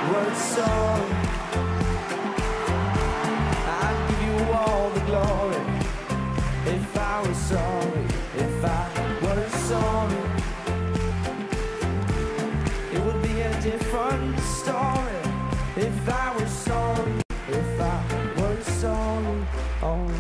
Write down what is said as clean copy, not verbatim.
was sorry, I'd give you all the glory. If I was sorry, if I was sorry, it would be a different story. If I